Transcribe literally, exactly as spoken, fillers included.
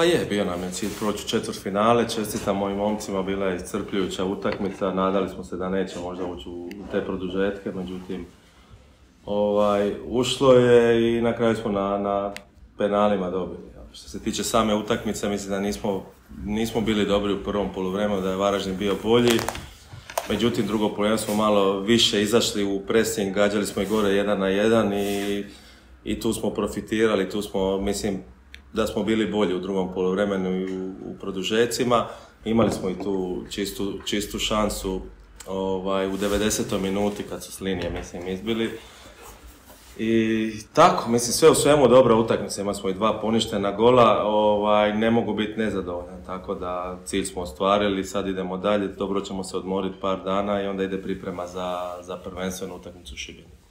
Pa je, bio nam je cilj proći četvrtfinale, čestitam mojim momcima, bila je iscrpljujuća utakmica, nadali smo se da neće možda ući u te produžetke, međutim ovaj, ušlo je i na kraju smo na, na penalima dobili. Što se tiče same utakmice, mislim da nismo, nismo bili dobri u prvom poluvremenu, da je Varaždin bio bolji. Međutim, drugo poluvreme smo malo više izašli u pressing, gađali smo i gore jedan na jedan i, i tu smo profitirali, tu smo, mislim, da smo bili bolji u drugom poluvremenu i u, u produžecima. Imali smo i tu čistu, čistu šansu ovaj, u devedesetoj minuti kad su s linije, mislim, izbili. I tako, mislim, sve u svemu dobra utakmica, imali smo i dva poništena gola, ovaj, ne mogu biti nezadovoljan, tako da cilj smo ostvarili, sad idemo dalje, dobro ćemo se odmoriti par dana i onda ide priprema za, za prvenstvenu utakmicu u Šibeniku.